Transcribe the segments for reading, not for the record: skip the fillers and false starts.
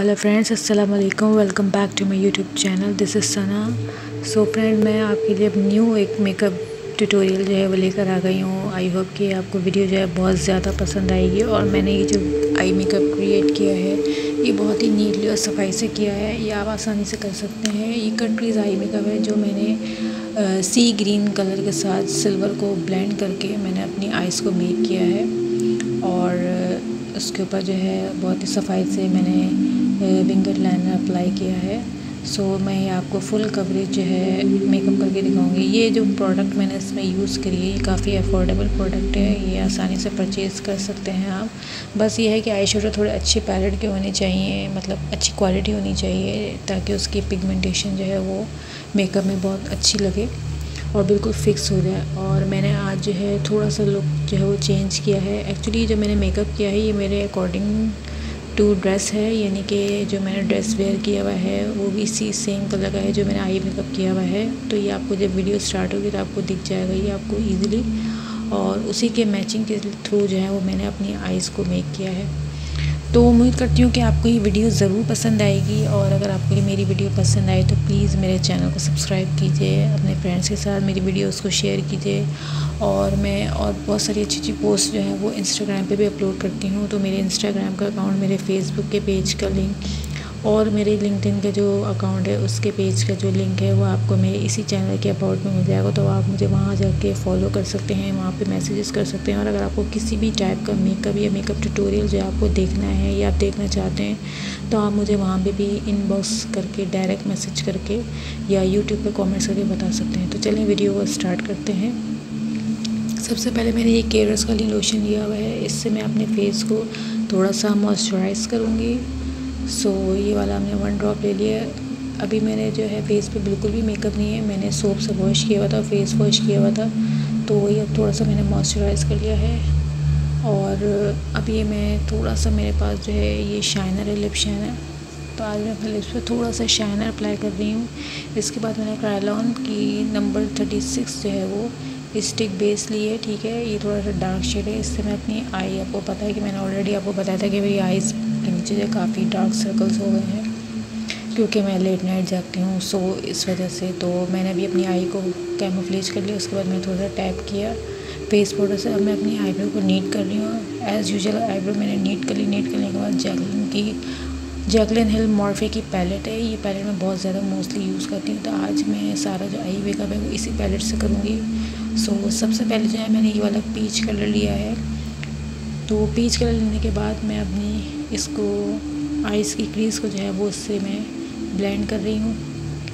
Hello friends, अस्सलाम वालेकुम। Welcome back to my YouTube channel. This is Sana. So friend, मैं आपके लिए अब न्यू एक मेकअप ट्यूटोरियल जो है वो लेकर आ गई हूँ। आई होप कि आपको वीडियो जो है बहुत ज़्यादा पसंद आएगी। और मैंने ये जो आई मेकअप क्रिएट किया है ये बहुत ही नीटली और सफाई से किया है। ये आप आसानी से कर सकते हैं। ये कट क्रीज आई मेकअप है जो मैंने सी ग्रीन कलर के साथ सिल्वर को ब्लेंड करके मैंने अपनी आइज़ को मेक किया है। और उसके ऊपर जो है बहुत ही सफाई से मैंने विंगेट लाइनर अप्लाई किया है। सो मैं आपको फुल कवरेज जो है मेकअप करके दिखाऊंगी। ये जो प्रोडक्ट मैंने इसमें यूज़ करी है ये काफ़ी अफोर्डेबल प्रोडक्ट है। ये आसानी से परचेज़ कर सकते हैं आप। बस ये है कि आई शेडो थोड़े अच्छे पैलेट के होने चाहिए, मतलब अच्छी क्वालिटी होनी चाहिए ताकि उसकी पिगमेंटेशन जो है वो मेकअप में बहुत अच्छी लगे और बिल्कुल फ़िक्स हो जाए। और मैंने आज जो है थोड़ा सा लुक जो है वो चेंज किया है। एक्चुअली जो मैंने मेकअप किया है ये मेरे अकॉर्डिंग टू ड्रेस है, यानी कि जो मैंने ड्रेस वेयर किया हुआ है वो भी इसी सेम कलर का है जो मैंने आई मेकअप किया हुआ है। तो ये आपको जब वीडियो स्टार्ट होगी तो आपको दिख जाएगा ये आपको ईज़िली। और उसी के मैचिंग के थ्रू जो है वो मैंने अपनी आइज़ को मेक किया है। तो उम्मीद करती हूँ कि आपको ये वीडियो ज़रूर पसंद आएगी। और अगर आपको ये मेरी वीडियो पसंद आए तो प्लीज़ मेरे चैनल को सब्सक्राइब कीजिए, अपने फ्रेंड्स के साथ मेरी वीडियोस को शेयर कीजिए। और मैं और बहुत सारी अच्छी अच्छी पोस्ट जो है वो इंस्टाग्राम पे भी अपलोड करती हूँ। तो मेरे इंस्टाग्राम का अकाउंट, मेरे फेसबुक के पेज का लिंक और मेरे लिंक्डइन का जो अकाउंट है उसके पेज का जो लिंक है वो आपको मेरे इसी चैनल के अबाउट में मिल जाएगा। तो आप मुझे वहाँ जाके फॉलो कर सकते हैं, वहाँ पे मैसेजेस कर सकते हैं। और अगर आपको किसी भी टाइप का मेकअप या मेकअप ट्यूटोरियल जो आपको देखना है या आप देखना चाहते हैं तो आप मुझे वहाँ पे भी इनबॉक्स करके डायरेक्ट मैसेज करके या यूट्यूब पर कॉमेंट्स करके बता सकते हैं। तो चलें वीडियो को स्टार्ट करते हैं। सबसे पहले मैंने ये केयरस वाली लोशन लिया हुआ है। इससे मैं अपने फेस को थोड़ा सा मॉइस्चराइज़ करूँगी। सो ये वाला हमने 1 ड्रॉप ले लिया। अभी मैंने जो है फेस पे बिल्कुल भी मेकअप नहीं है, मैंने सोप से वॉश किया हुआ था, फेस वॉश किया हुआ था। तो वही अब थोड़ा सा मैंने मॉइस्चराइज़ कर लिया है। और अब ये मैं थोड़ा सा, मेरे पास जो है ये शाइनर है, लिप शाइनर। तो आज मैं अपने लिप्स पे थोड़ा सा शाइनर अप्लाई कर रही हूँ। इसके बाद मैंने क्रायलॉन की नंबर 36 जो है वो स्टिक बेस ली है। ठीक है, ये थोड़ा सा डार्क शेड है। इससे मैं अपनी आई, आपको पता है कि मैंने ऑलरेडी आपको बताया था कि मेरी आइज़ के नीचे जो काफ़ी डार्क सर्कल्स हो गए हैं क्योंकि मैं लेट नाइट जागती हूँ। सो इस वजह से तो मैंने अभी अपनी आई को कैमोफ्लेज कर लिया। उसके बाद मैंने थोड़ा सा टैप किया फेस पाउडर से। अब मैं अपनी आईब्रो को नीट कर रही हूँ। एज़ यूजुअल आईब्रो मैंने नीट कर ली। नीट करने के बाद जैकलिन हिल मॉर्फे की पैलेट है। ये पैलेट मैं बहुत ज़्यादा मोस्टली यूज़ करती हूँ। तो आज मैं सारा जो आई मेकअप है वो इसी पैलेट से करूँगी। सो सबसे पहले जो है मैंने ये वाला पीच कलर लिया है। तो पीच कलर लेने के बाद मैं अपनी इसको आइज़ की क्रीज़ को जो है वो उससे मैं ब्लेंड कर रही हूँ।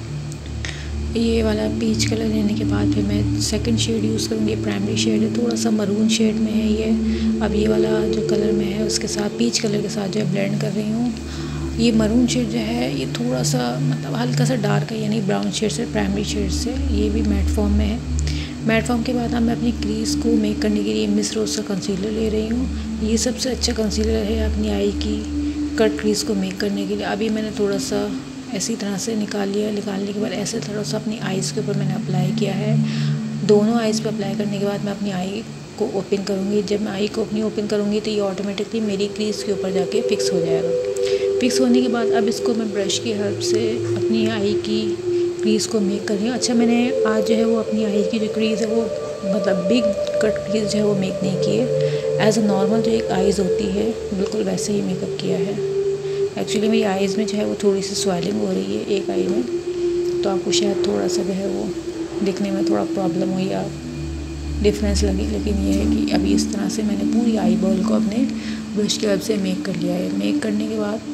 ये वाला पीच कलर लेने के बाद फिर मैं सेकंड शेड यूज़ करूँगी। प्राइमरी शेड है, थोड़ा सा मरून शेड में है ये। अब ये वाला जो कलर में है उसके साथ पीच कलर के साथ जो है ब्लेंड कर रही हूँ। ये मरून शेड जो है ये थोड़ा सा मतलब हल्का सा डार्क है, यानी ब्राउन शेड से, प्राइमरी शेड से। ये भी मैट फॉर्म में है। मैट फॉर्म के बाद अब मैं अपनी क्रीज़ को मेक करने के लिए मिस रोज़ का कंसीलर ले रही हूँ। ये सबसे अच्छा कंसीलर है अपनी आई की कट क्रीज़ को मेक करने के लिए। अभी मैंने थोड़ा सा ऐसी तरह से निकाल लिया। निकालने के बाद ऐसे थोड़ा सा अपनी आइज़ के ऊपर मैंने अप्लाई किया है। दोनों आइज़ पे अप्लाई करने के बाद मैं अपनी आई को ओपन करूँगी। जब मैं आई को अपनी ओपन करूँगी तो ये ऑटोमेटिकली मेरी क्रीज़ के ऊपर जाके फिक्स हो जाएगा। फिक्स होने के बाद अब इसको मैं ब्रश की हेल्प से अपनी आई की क्रीज़ को मेक कर रही हूँ। अच्छा, मैंने आज जो है वो अपनी आई की जो क्रीज़ है वो मतलब बिग कट क्रीज़ जो है वो मेक नहीं की है। एज़ अ नॉर्मल जो एक आइज़ होती है बिल्कुल वैसे ही मेकअप किया है। एक्चुअली मेरी आइज़ में जो है वो थोड़ी सी स्वेलिंग हो रही है एक आई में, तो आपको शायद थोड़ा सा जो है वो दिखने में थोड़ा प्रॉब्लम हुई या डिफरेंस लगी। लेकिन ये है कि अभी इस तरह से मैंने पूरी आई बॉल को अपने ब्रश की हेल्प से मेक कर लिया है। मेक करने के बाद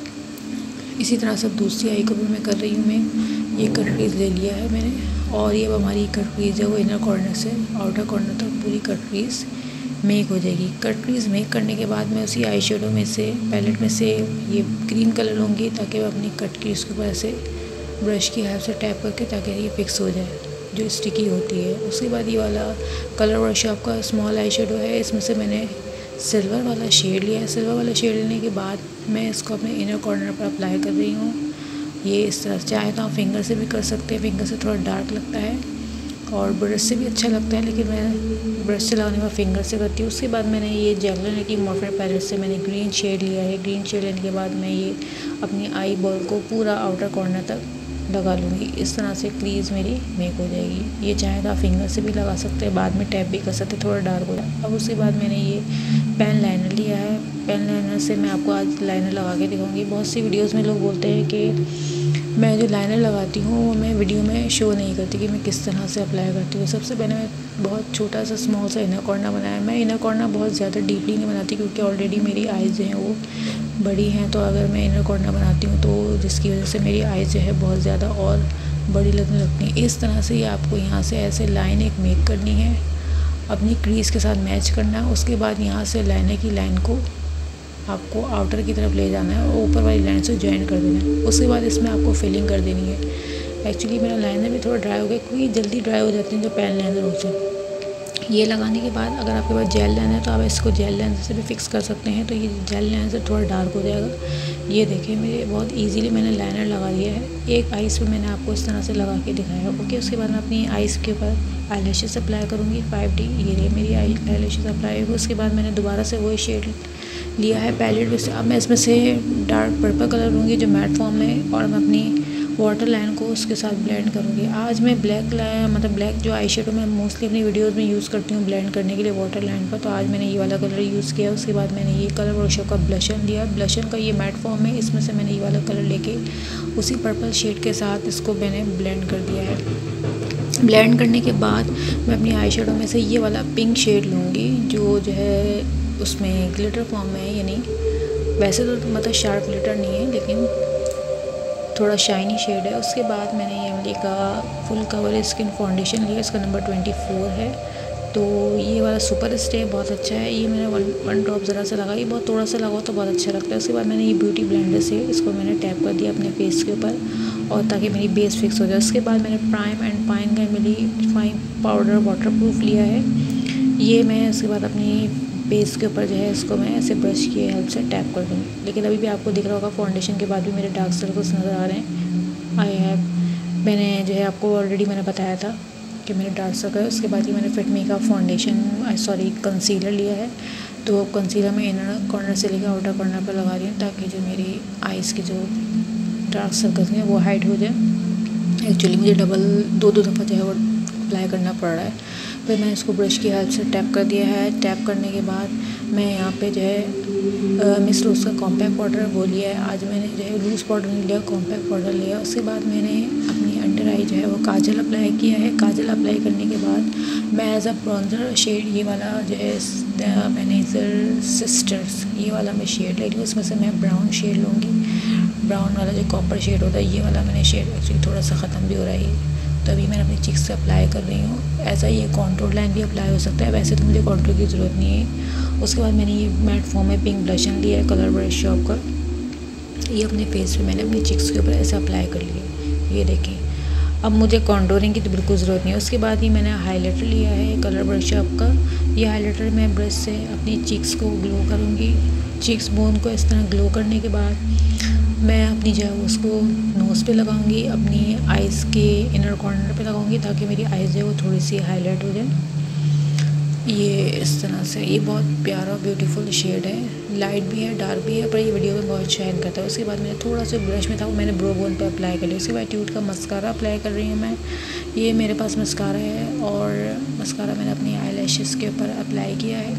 इसी तरह से दूसरी आई को भी मैं कर रही हूँ। मैं ये कट क्रीज़ ले लिया है मैंने। और ये हमारी कट क्रीज़ है वो इनर कॉर्नर से आउटर कॉर्नर तक पूरी कट क्रीज़ मेक हो जाएगी। कट क्रीज़ मेक करने के बाद मैं उसी आई शेडो में से, पैलेट में से ये ग्रीन कलर लूँगी ताकि मैं अपनी कट क्रीज़ के ऊपर ऐसे ब्रश की हेल्प से टैप करके ताकि ये फिक्स हो जाए जो स्टिकी होती है। उसके बाद ये वाला कलर वर्कशॉप का स्मॉल आई शेडो है। इसमें से मैंने सिल्वर वाला शेड लिया है। सिल्वर वाला शेड लेने के बाद मैं इसको अपने इनर कॉर्नर पर अप्लाई कर रही हूँ। ये इस तरह से, चाहे तो आप फिंगर से भी कर सकते हैं। फिंगर से थोड़ा डार्क लगता है और ब्रश से भी अच्छा लगता है, लेकिन मैं ब्रश से लगाने में फिंगर से करती हूँ। उसके बाद मैंने ये जैकलिन की मॉर्फे पैलेट से मैंने ग्रीन शेड लिया है। ग्रीन शेड लेने के बाद मैं ये अपनी आई बॉल को पूरा आउटर कॉर्नर तक लगा लूँगी। इस तरह से क्रीज़ मेरी मेक हो जाएगी। ये चाहे तो आप फिंगर से भी लगा सकते हैं, बाद में टैप भी कर सकते हैं, थोड़ा डार्क हो जाए। अब उसके बाद मैंने ये पेन लाइनर लिया है। पेन लाइनर से मैं आपको आज लाइनर लगा के दिखाऊंगी। बहुत सी वीडियोस में लोग बोलते हैं कि मैं जो लाइनर लगाती हूँ वो मैं वीडियो में शो नहीं करती कि मैं किस तरह से अप्लाई करती हूँ। सबसे पहले मैं बहुत छोटा सा स्मॉल सा इनर कॉर्नर बनाया। मैं इनर कॉर्नर बहुत ज़्यादा डीपली नहीं बनाती क्योंकि ऑलरेडी मेरी आइज़ जो हैं वो बड़ी हैं, तो अगर मैं इनर कॉर्नर बनाती हूँ तो जिसकी वजह से मेरी आइज़ जो है बहुत ज़्यादा और बड़ी लगने लगती हैं। इस तरह से आपको यहाँ से ऐसे लाइन एक मेक करनी है, अपनी क्रीज़ के साथ मैच करना है। उसके बाद यहाँ से लाइनर की लाइन को आपको आउटर की तरफ ले जाना है और ऊपर वाली लाइन से जॉइन कर देना है। उसके बाद इसमें आपको फिलिंग कर देनी है। एक्चुअली मेरा लाइनर भी थोड़ा ड्राई हो गया क्योंकि जल्दी ड्राई हो जाते हैं जो पेन लाइनर होते हैं। ये लगाने के बाद अगर आपके पास जेल लाइनर है तो आप इसको जेल लाइनर से भी फिक्स कर सकते हैं, तो ये जेल लाइनर से थोड़ा डार्क हो जाएगा। ये देखिए मेरे बहुत ईजीली मैंने लाइनर लगा दिया है। एक आइज़ पे मैंने आपको इस तरह से लगा के दिखाया। ओके, उसके बाद मैं अपनी आइज़ के ऊपर आईलैशेस अप्लाई करूँगी 5D। ये मेरी आईलैशेस अप्लाई होगी। उसके बाद मैंने दोबारा से वही शेड लिया है पैलेट में से। अब मैं इसमें से डार्क पर्पल कलर लूँगी जो मैट फॉर्म में, और मैं अपनी वाटर लाइन को उसके साथ ब्लेंड करूँगी। आज मैं ब्लैक जो आई शेडो मैं मोस्टली अपनी वीडियोस में यूज़ करती हूँ ब्लेंड करने के लिए वाटर लाइन पर, तो आज मैंने ये वाला कलर यूज़ किया। उसके बाद मैंने ये कलर वर्कशॉप का ब्लशन लिया। ब्लशन का ये मैट फॉर्म है, इसमें से मैंने ये वाला कलर लेके उसी पर्पल शेड के साथ इसको मैंने ब्लेंड कर दिया है। ब्लेंड करने के बाद मैं अपनी आई शेडो में से ये वाला पिंक शेड लूँगी जो है उसमें ग्लिटर फॉर्म में है, यानी वैसे तो मतलब शार्प ग्लिटर नहीं है लेकिन थोड़ा शाइनी शेड है। उसके बाद मैंने ये वाली का फुल कवर स्किन फाउंडेशन लिया, इसका नंबर 24 है। तो ये वाला सुपर स्टे बहुत अच्छा है। ये मैंने वन ड्रॉप ज़रा सा लगा, ये बहुत थोड़ा सा लगाओ तो बहुत अच्छा लगता है। उसके बाद मैंने ये ब्यूटी ब्लेंडर से इसको मैंने टैप कर दिया अपने फेस के ऊपर, और ताकि मेरी बेस फिक्स हो जाए। उसके बाद मैंने प्राइम एंड पाइन का मिली फाइन पाउडर वाटरप्रूफ लिया है। ये मैं उसके बाद अपनी बेस के ऊपर जो है इसको मैं ऐसे ब्रश की हेल्प से टैप कर दूँगी। लेकिन अभी भी आपको दिख रहा होगा फाउंडेशन के बाद भी मेरे डार्क सर्कल्स नज़र आ रहे हैं। मैंने जो है आपको ऑलरेडी मैंने बताया था कि मेरे डार्क सर्कल है। उसके बाद ही मैंने फिट मी का कंसीलर लिया है। तो कंसीलर में इनर कॉर्नर से लेकर आउटर कॉर्नर पर लगा रही हूँ ताकि जो मेरी आइज़ के जो डार्क सर्कल्स हैं वो हाइड हो जाए। एक्चुअली मुझे दो दफ़ा जो है वो अप्लाई करना पड़ रहा है। फिर मैंने इसको ब्रश की हेल्प से टैप कर दिया है। टैप करने के बाद मैं यहाँ पे जो है मिस रोज़ का कॉम्पैक्ट पाउडर वो लिया है। आज मैंने जो है लूज़ पाउडर नहीं लिया, कॉम्पैक्ट पाउडर लिया। उसके बाद मैंने अपनी अंडर आई जो है वो काजल अप्लाई किया है। काजल अप्लाई करने के बाद मैं एज अ ब्रॉन्जर शेड ये वाला जो है मैंने सिस्टर्स ये वाला मैं शेड ले रही हूँ। उसमें से मैं ब्राउन शेड लूँगी। ब्राउन वाला जो कॉपर शेड होता है ये वाला मैंने शेड एक्चुअली थोड़ा सा ख़त्म भी हो रहा है, तो अभी मैंने अपनी चिक्स से अप्लाई कर रही हूँ। ऐसा ही ये कॉन्टूर लाइन भी अप्लाई हो सकता है, वैसे तो मुझे कॉन्टूर की ज़रूरत नहीं है। उसके बाद मैंने ये मैट फॉर्म में पिंक ब्लशन लिया है कलर वर्कशॉप का। ये अपने फेस पे मैंने अपनी चिक्स के ऊपर ऐसे अप्लाई कर लिया। ये देखें, अब मुझे कॉन्टूरिंग की तो बिल्कुल ज़रूरत नहीं है। उसके बाद ही मैंने हाइलाइटर लिया है कलर वर्कशॉप का। ये हाइलाइटर मैं ब्रश से अपनी चिक्स को ग्लो करूँगी। चिक्स बोन को इस तरह ग्लो करने के बाद मैं अपनी जो है उसको नोज़ पे लगाऊंगी, अपनी आइज़ के इनर कॉर्नर पे लगाऊंगी ताकि मेरी आइज़ जो है वो थोड़ी सी हाईलाइट हो जाए। ये इस तरह से ये बहुत प्यारा ब्यूटीफुल शेड है, लाइट भी है डार्क भी है, पर ये वीडियो में बहुत शाइन करता है। उसके बाद मैंने थोड़ा सा ब्रश में था वो मैंने ब्रो बोन पे अप्लाई कर लिया। उसके बाद ट्यूट का मस्कारा अप्लाई कर रही हूँ मैं। ये मेरे पास मस्कारा है और मस्कारा मैंने अपनी आई लैशेज़ के ऊपर अप्लाई किया है।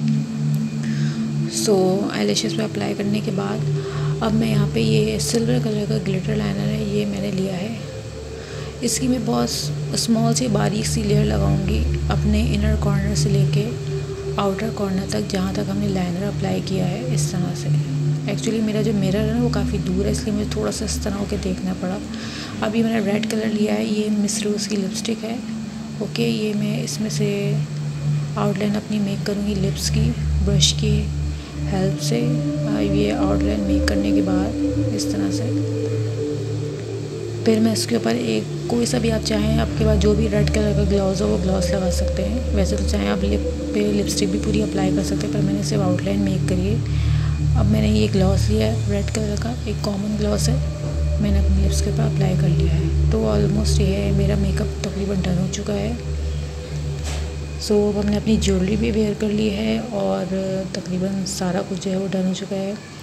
सो आई लैशेज़ पे अप्लाई करने के बाद अब मैं यहाँ पे ये सिल्वर कलर का ग्लिटर लाइनर है, ये मैंने लिया है। इसकी मैं बहुत स्मॉल सी बारीक सी लेयर लगाऊंगी अपने इनर कॉर्नर से लेके आउटर कॉर्नर तक, जहाँ तक हमने लाइनर अप्लाई किया है इस तरह से। एक्चुअली मेरा जो मिरर है ना वो काफ़ी दूर है, इसलिए मुझे थोड़ा सा इस तरह होकर देखना पड़ा। अभी मैंने रेड कलर लिया है, ये मिस रोज़ की लिपस्टिक है। ओके, ये मैं इसमें से आउटलाइन अपनी मेक करूँगी लिप्स की ब्रश की हेल्प से। ये आउटलाइन मेक करने के बाद इस तरह से फिर मैं इसके ऊपर एक कोई सा भी आप चाहें, आपके पास जो भी रेड कलर का ग्लॉस हो वो ग्लॉस लगा सकते हैं। वैसे तो चाहें आप लिप पे लिपस्टिक भी पूरी अप्लाई कर सकते हैं, पर मैंने सिर्फ आउटलाइन मेक करी है। अब मैंने ये ग्लॉस लिया है रेड कलर का, एक कॉमन ग्लॉस है, मैंने अपने लिप्स के ऊपर अप्लाई कर लिया है। तो ऑलमोस्ट ये है मेरा मेकअप तकरीबन डन हो चुका है। सो अब हमने अपनी ज्वेलरी भी वेयर कर ली है और तकरीबन सारा कुछ जो है वो डन हो चुका है। सो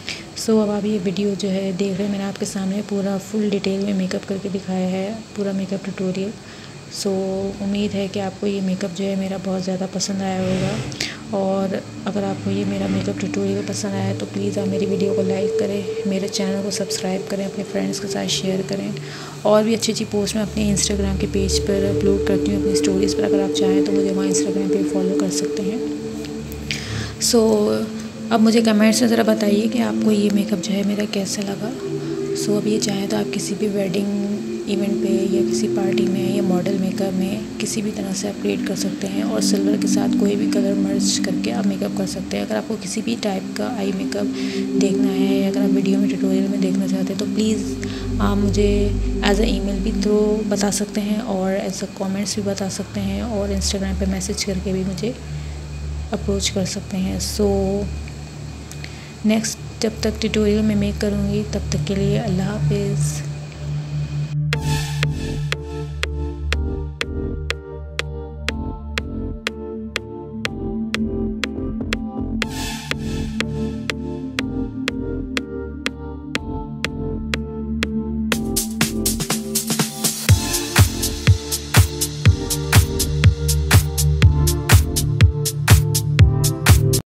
सो अब आप ये वीडियो जो है देख रहे हैं, मैंने आपके सामने पूरा फुल डिटेल में मेकअप करके दिखाया है, पूरा मेकअप ट्यूटोरियल। सो उम्मीद है कि आपको ये मेकअप जो है मेरा बहुत ज़्यादा पसंद आया होगा। और अगर आपको ये मेरा मेकअप ट्यूटोरियल पसंद आया तो प्लीज़ आप मेरी वीडियो को लाइक करें, मेरे चैनल को सब्सक्राइब करें, अपने फ्रेंड्स के साथ शेयर करें। और भी अच्छी अच्छी पोस्ट मैं अपने इंस्टाग्राम के पेज पर अपलोड करती हूँ, अपनी स्टोरीज़ पर। अगर आप चाहें तो मुझे वहाँ इंस्टाग्राम पे फॉलो कर सकते हैं। सो अब मुझे कमेंट्स में ज़रा बताइए कि आपको ये मेकअप जो है मेरा कैसा लगा। सो अब ये चाहें तो आप किसी भी वेडिंग इवेंट पे या किसी पार्टी में या मॉडल मेकअप में किसी भी तरह से आप क्रिएट कर सकते हैं। और सिल्वर के साथ कोई भी कलर मर्ज करके आप मेकअप कर सकते हैं। अगर आपको किसी भी टाइप का आई मेकअप देखना है या अगर आप वीडियो में ट्यूटोरियल में देखना चाहते हैं तो प्लीज़ आप मुझे एज अ ईमेल भी थ्रू बता सकते हैं और एज अ कमेंट्स भी बता सकते हैं और इंस्टाग्राम पे मैसेज करके भी मुझे अप्रोच कर सकते हैं। सो नेक्स्ट जब तक ट्यूटोरियल मैं मेक करूँगी तब तक के लिए अल्लाह हाफिज़।